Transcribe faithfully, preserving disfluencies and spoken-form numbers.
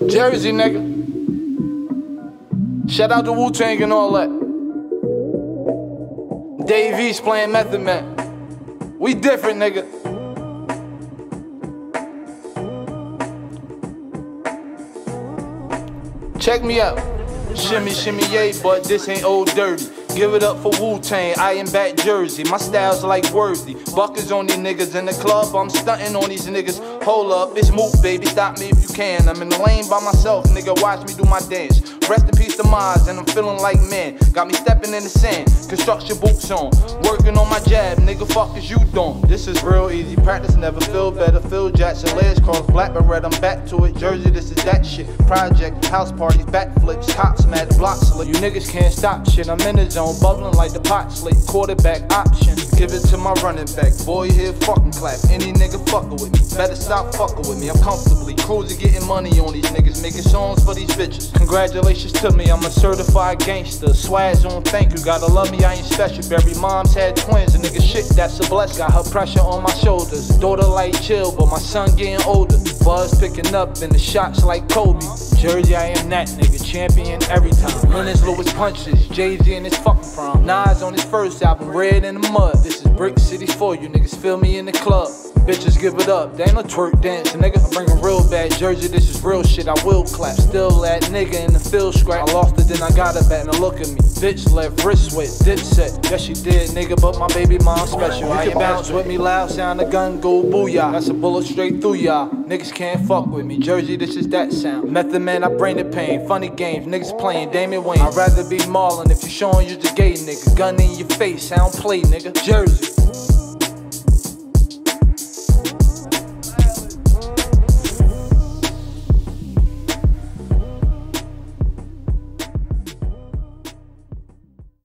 Jersey, nigga. Shout out to Wu-Tang and all that. Dave East playing Method Man. We different, nigga. Check me out. Shimmy, shimmy, yay, but this ain't old dirty. Give it up for Wu-Tang, I am back Jersey. My style's like worthy. Buckets on these niggas in the club, I'm stunting on these niggas. Hold up, it's Mook, baby, stop me if you can. I'm in the lane by myself, nigga, watch me do my dance. Rest in peace to Mars, and I'm feeling like man. Got me stepping in the sand, construction boots on. Working on my jab, nigga, fuck is you doing? This is real easy, practice never feel better. Phil Jackson, legs cross, black but red, I'm back to it. Jersey, this is that shit. Project, house parties, backflips, cops mad, block slick. You niggas can't stop shit, I'm in the zone, bubbling like the pot slick. Quarterback option, give it to my running back. Boy, here fucking clap, any nigga fucking with me. Better stop fucking with me, I'm comfortably cruising, getting money on these niggas, making songs for these bitches. Congratulations to me, I'm a certified gangster. Swaz on thank you, gotta love me, I ain't special. Barry moms had twins, a nigga shit, that's a blessing. Got her pressure on my shoulders, daughter like chill, but my son getting older. Buzz picking up in the shots like Kobe. Jersey, I am that nigga, champion every time. Winners, Lewis punches, Jay-Z in his fucking prime. Nas on his first album, Red in the Mud. This is Brick City for you niggas, feel me in the club. Bitches give it up, they ain't no twerk dance, nigga. I bring a real bad Jersey, this is real shit, I will clap. Still that nigga in the field scrap. I lost it, then I got it back, now look at me. Bitch left wrist wet, dip set. Yes she did, nigga, but my baby mom special. I can bounce with me loud, sound the gun go booyah. That's a bullet straight through y'all. Niggas can't fuck with me. Jersey, this is that sound. Method Man, I bring the pain. Funny games, niggas playing Damian Wayne. I'd rather be Marlon if you showing you the gay nigga. Gun in your face, I don't play, nigga. Jersey.